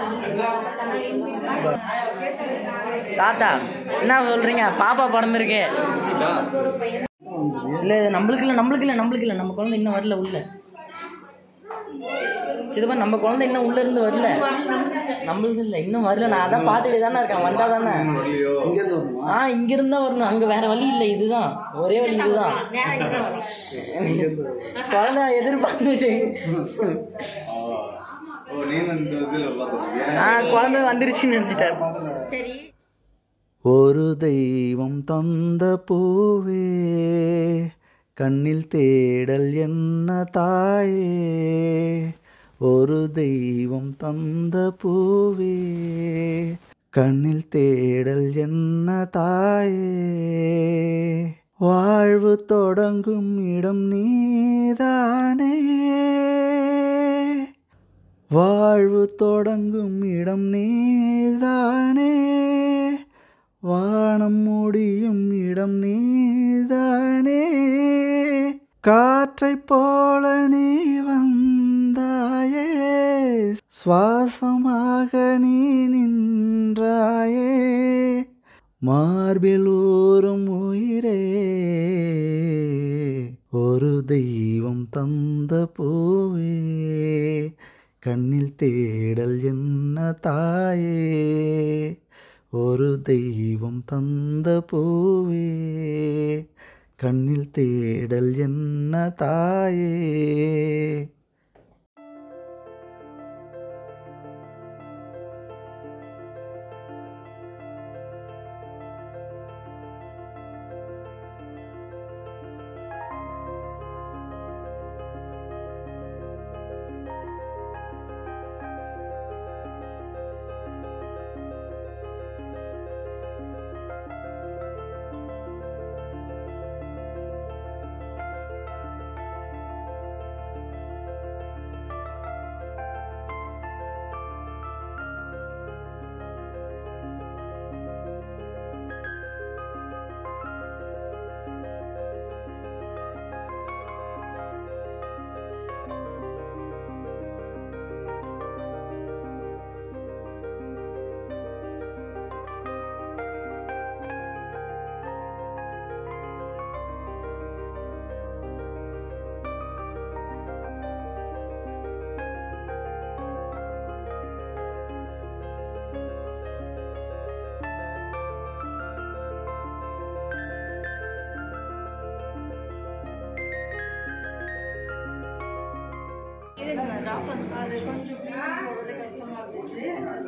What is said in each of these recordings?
தாத்தா என்ன சொல்றீங்க? பாப்பா பிறந்திருக்கு. இல்லை நம்மளுக்கு இல்லை நம்ம குழந்தை இன்னும் வரல உள்ள. சிதப்பா நம்ம குழந்தை இன்னும் உள்ள இருந்து வரல. நம்மளுக்கு இல்லை இன்னும் வரல. நான் அதான் பார்த்துட்டு தானே இருக்கேன். வந்தா தானே இங்கிருந்து தான் வரணும். அங்கே வேற வழி இல்லை. இதுதான் ஒரே வழி. இதுதான் குழந்தை எதிர்பார்த்துட்டு குழந்தை வந்துருச்சுன்னு நினைச்சிட்டார். சரி. ஒரு தெய்வம் தந்த பூவே கண்ணில் தேடல் என்ன தாயே, ஒரு தெய்வம் தந்த பூவே கண்ணில் தேடல் என்ன தாயே, வாழ்வு தொடங்கும் இடம் நீதானே, வாழ்வு தொடங்கும் இடம் நீதானே, வானம் முடியும் இடம் நீதானே, காற்றைப் போல நீ வந்தாயே, சுவாசமாக நீ நின்றாயே, மார்பில் ஊறும் உயிரே, ஒரு தெய்வம் தந்த பூவே கண்ணில் தேடல் என்ன தாயே, ஒரு தெய்வம் தந்த பூவே கண்ணில் தேடல் என்ன தாயே. அது கொஞ்சம் கஷ்டமாக இருந்துச்சு.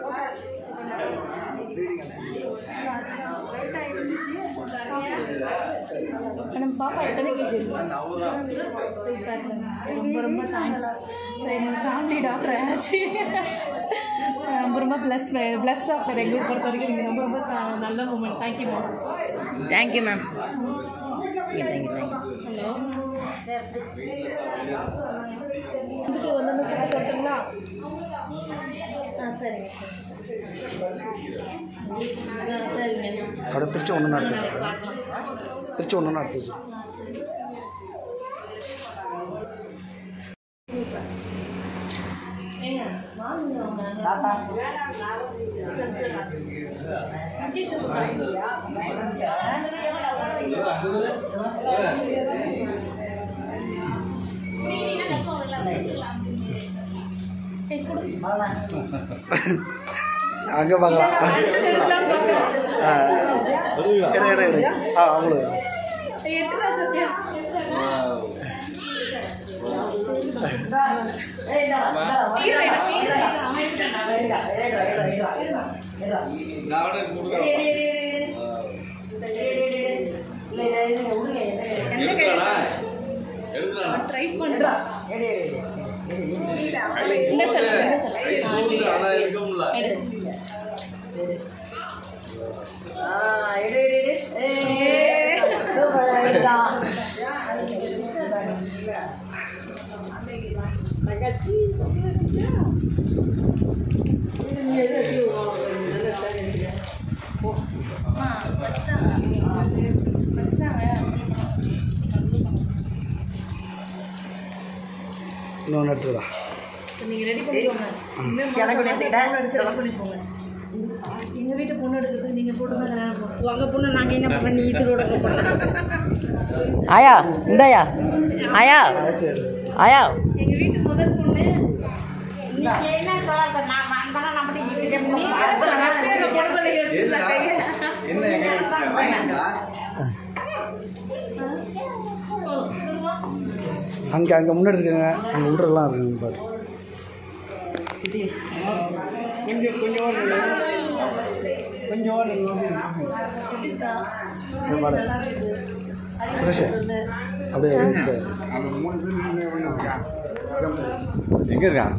நம்ம பாப்பா எத்தனை கேஜி ரொம்ப ரொம்ப தேங்க்ஸ். சரி எங்கள் ஃபேமிலி டாக்டர் ஆச்சு. ரொம்ப ரொம்ப பிளஸ் டாக்டர் எங்களுக்கு பொறுத்த வரைக்கும் நீங்கள் ரொம்ப ரொம்ப நல்ல moment. Thank you ma'am. Thank you ma'am. Thank you. Hello வந்துட்டு ஒன்று கிளாஸ் எடுத்துங்களா? சரிங்க சரிங்க. கடை பிரித்து ஒன்று நடத்துச்சு, பிரித்து ஒன்று நடத்துச்சு. அங்கே பார்க்கலாம். அவங்களுக்கு ட்ரை பண்ணுறா. இன்னொன்று எடுத்துக்கலாம். நீங்கள் ரெடி பண்ணிக்கோங்க. எனக்கு எடுத்துக்கிட்டேன் ரெடி பண்ணிக்கோங்க. எங்கள் வீட்டு பொண்ணு எடுக்கிறதுக்கு நீங்கள் போட்டு தான் உங்கள் பொண்ணு நாங்கள் என்ன பண்ணுறோம், நீ இதோட ஆயா இந்தாயா ஆயா ஆயா எங்கள் வீட்டு முதல் பொண்ணு என்ன சொல்ல நான் வந்தாலும் நம்மகிட்ட அங்கே முன்னாடி இருக்காங்க, அங்கே உள்ளெல்லாம் இருக்குங்க பாரு. சுரேஷ் அப்படியே எங்கே இருக்கான்?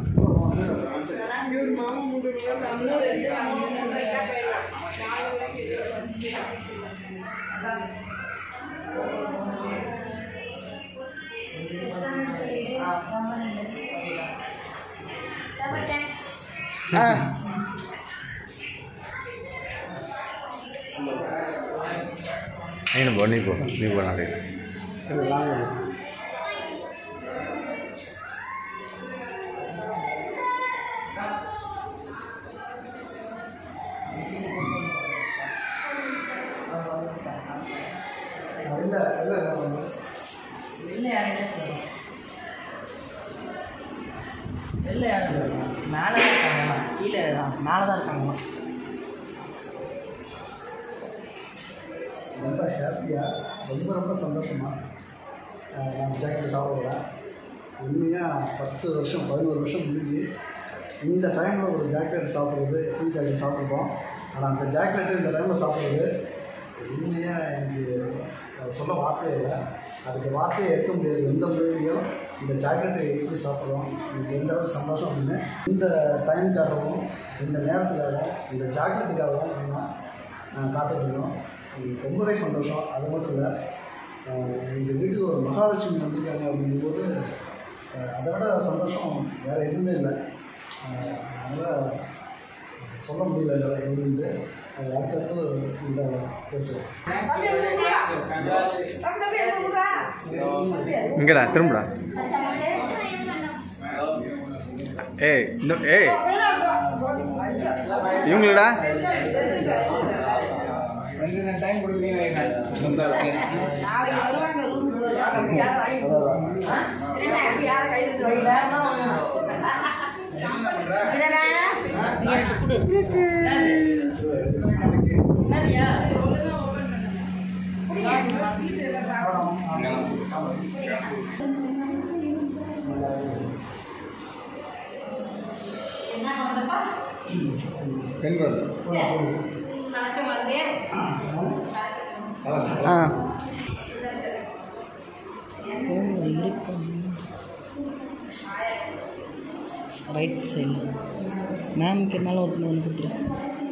நீ போ நாளை வெளில யாரும் மேலே தான் இருக்காங்க, கீழே மேலே தான் இருக்காங்க. ரொம்ப ஹாப்பியாக ரொம்ப சந்தோஷமாக நான் ஜாக்கெட் சாப்பிடுவேன். உண்மையாக 10 வருஷம் 11 வருஷம் முடிஞ்சு இந்த டைமில் ஒரு ஜாக்கெட் சாப்பிட்றது, டீ ஜாக்கெட் சாப்பிட்ருப்போம். ஆனால் அந்த ஜாக்கெட்டு இந்த டைமில் சாப்பிட்றது உண்மையாக எனக்கு அதை சொல்ல வார்த்தையே இல்லை. அதுக்கு வார்த்தையே இருக்க முடியாது. எந்த மொழியிலையும் இந்த ஜாக்கெட்டை எப்படி சாப்பிட்றோம், எனக்கு எந்த அளவுக்கு சந்தோஷம் அப்படின்னு இந்த டைமுக்காகவும் இந்த நேரத்துக்காகவும் இந்த ஜாக்கெட்டுக்காகவும் நான் காத்துட்ருக்கோம். எனக்கு ரொம்பவே சந்தோஷம். அது மட்டும் இல்லை, எங்கள் வீட்டுக்கு ஒரு மகாலட்சுமி வந்திருக்காங்க அப்படிங்கும்போது அதை விட சந்தோஷம் வேறு எதுவுமே இல்லை. அதனால் சொல்ல முடியல எப்படின்ட்டு. அடுத்தடுத்து இந்த பேசுவேன். இங்கடா திரும்படா. ஏய் ஏய் இவங்களடா டைம் கொடுக்குறீங்க. ரைட் சைடு மேம்க்கு மேலே ஒரு ஒன்று கொடுத்துருக்கேன்.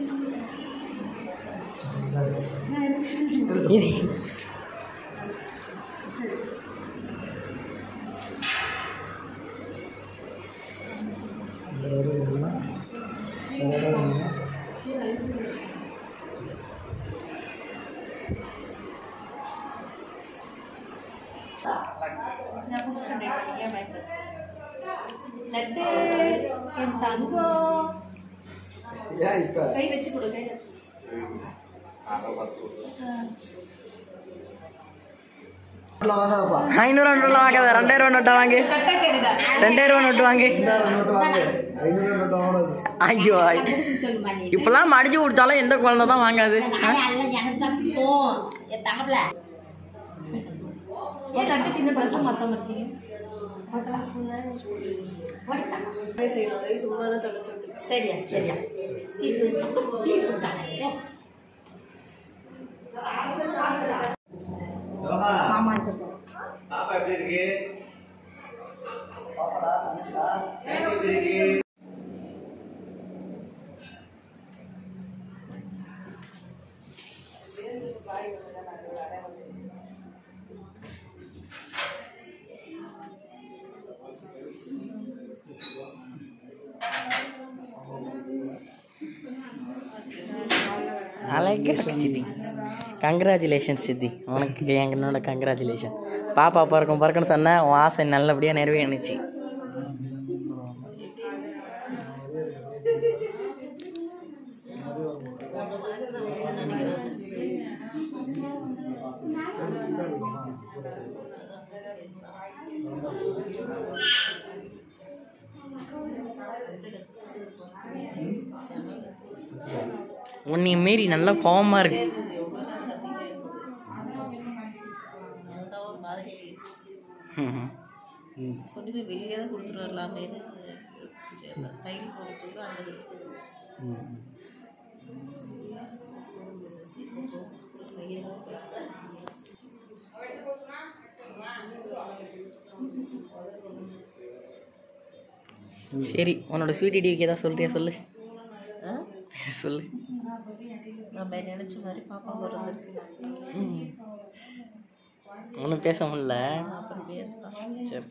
லட்டு என் தங்கம் ஏன் இப்போ கை வச்சு கொடு, கை வச்சு 500 நோட்டு வாங்காத, 2000 நோட்டை வாங்கு. 2000 நோட்டு வாங்கு. ஐயோ இப்பெல்லாம் மடிச்சு கொடுத்தாலும் எந்த குழந்தை தான் வாங்காது. லட்டு தின்ன பழசம் மொத்தம் இருக்கீங்க. சரியா சரியா மாமா பாப்பா எப்படி இருக்கு? எப்படி இருக்கு? அழகா இருக்கு சித்தி. கங்க்ராச்சுலேஷன் சித்தி, உனக்கு என்னோட கங்க்ராச்சுலேஷன். பாப்பா பிறக்கணும்னு சொன்னேன், உன் ஆசை நல்லபடியாக நிறைவேறிச்சு. உன்னைய மாரி நல்லா கோவமாக இருக்கு. கொண்டு போய் வெளியே தான் கொடுத்துட்டு வரலாமேன்னு யோசிச்சுட்டு இருந்தேன். தையல் போகிறதுக்குள்ள அந்த சரி, உன்னோட ஸ்வீட் டிவிக்கு ஏதாவது சொல்றியா? சொல்லு சொல்லு. நம்ம நினச்ச மாதிரி பாப்பா பிறந்திருக்கு. ஒன்றும் பேச முடியல. அப்புறம் பேசலாம். சரி.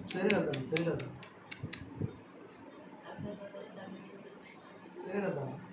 சரிடா.